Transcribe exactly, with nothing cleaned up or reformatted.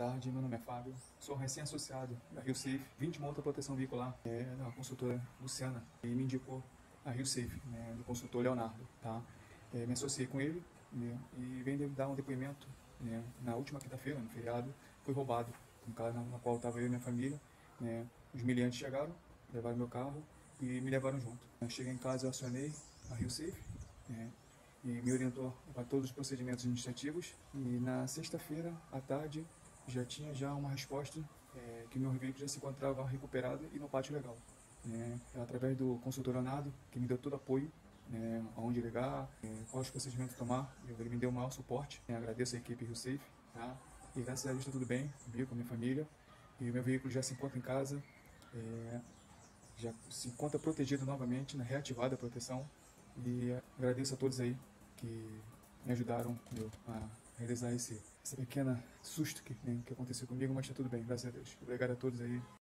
tarde, meu nome é Fábio, sou recém-associado da Rio Safe, vim de uma outra proteção veicular, é, da consultora Luciana, e me indicou a Rio Safe, né, do consultor Leonardo, tá? É, me associei com ele, né, e venho dar um depoimento, né, na última quinta-feira, no feriado, foi roubado, um carro na qual estava eu e minha família, né, os miliantes chegaram, levaram meu carro e me levaram junto. Eu cheguei em casa, eu acionei a Rio Safe, né, e me orientou para todos os procedimentos administrativos. E na sexta-feira, à tarde, já tinha já uma resposta é, que meu veículo já se encontrava recuperado e no pátio legal. Né? Através do consultor Leonardo, que me deu todo apoio, né, aonde ligar, é, quais procedimentos tomar, ele me deu o maior suporte. Né? Agradeço a equipe Rio Safe, tá? E graças a Deus está tudo bem comigo, com a minha família. E o meu veículo já se encontra em casa, é, já se encontra protegido novamente, na reativada a proteção. E agradeço a todos aí que me ajudaram meu, a realizar esse, essa pequena susto que, né, que aconteceu comigo, mas está tudo bem, graças a Deus. Obrigado a todos aí.